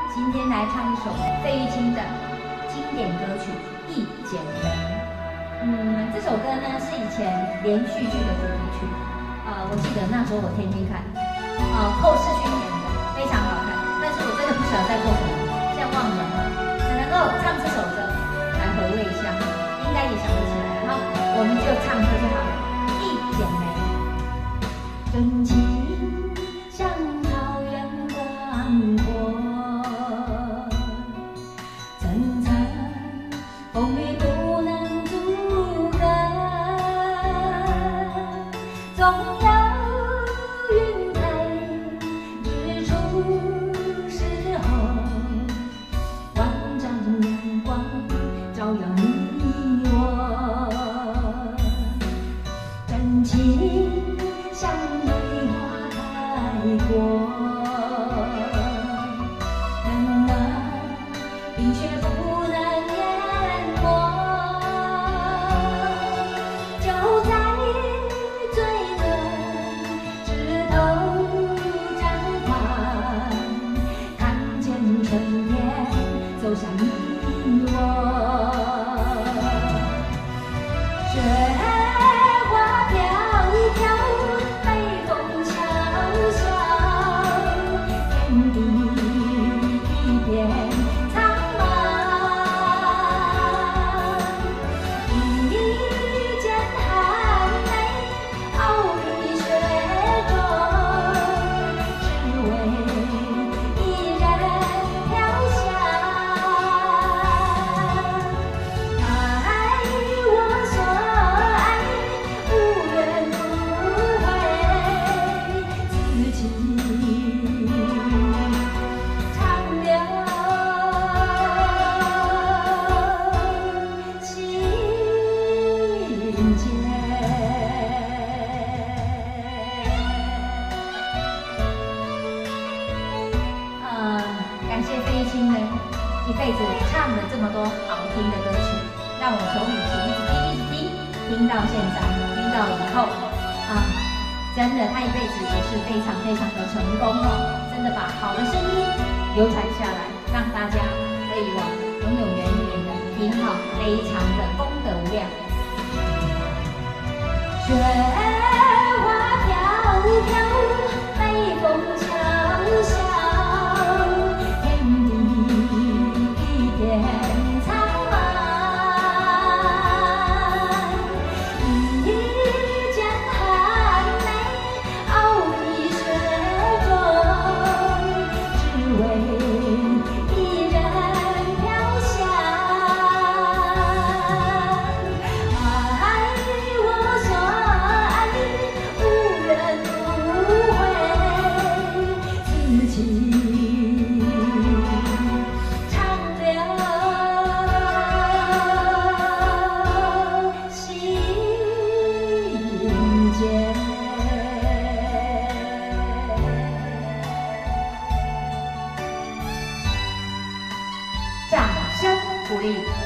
今天来唱一首费玉清的经典歌曲《一剪梅》。这首歌呢是以前连续剧的主题曲，我记得那时候我天天看，后世去演的，非常好看。但是我真的不晓得在做什么，现在忘了，只能够唱这首歌来回味一下，应该也想不起来了哈。我们就唱歌就好了，《一剪梅》。真情像草原广阔，层层风雨不能阻隔，总有云彩日出时候，万丈阳光照耀你我，真情像梅花开过，冷冷冰雪不能淹没，就在最暖枝头绽放，看见春天走向你我。雪花飘飘，北风萧萧，天地一片苍茫。一剪寒梅，傲立雪中，只为一人飘香。爱我所爱，无怨无悔，此情长留心间。感谢费玉清呢，一辈子唱了这么多好听的歌曲，让我从以前一直听到现在，听到以后真的他一辈子也是非常非常的成功哦，真的把好的声音流传下来，让大家可以永永远远的听好，非常的功德无量。雪花飘飘，北风萧萧，天地一片苍茫。一剪寒梅，傲立雪中，只为一人飘香。爱我所爱，无怨无悔，此情长留心间。掌声鼓励。